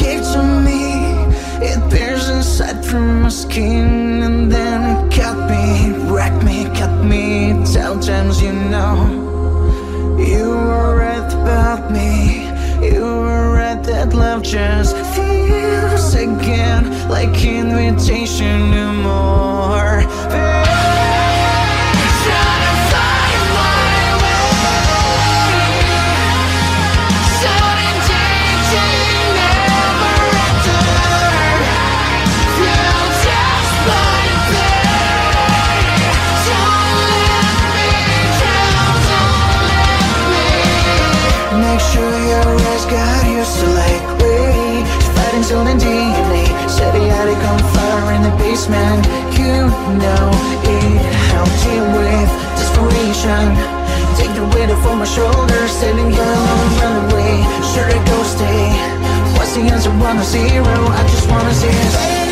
gave to me, it pierced inside through my skin, and then it cut me, wrecked me, cut me 10 times, you know. You were right about me, you were right that love just feels again like invitation no more. Trying to find my way, sudden changing never return. Feel just like pain. Don't let me drown, don't let me. Make sure your eyes got used to like rage, fighting till the DNA. Set the attic on fire in the basement. You know it helped you with desperation. Take the weight off on my shoulders, sitting here alone, run away. Should I go stay? What's the answer? 1 or 0? I just wanna see it.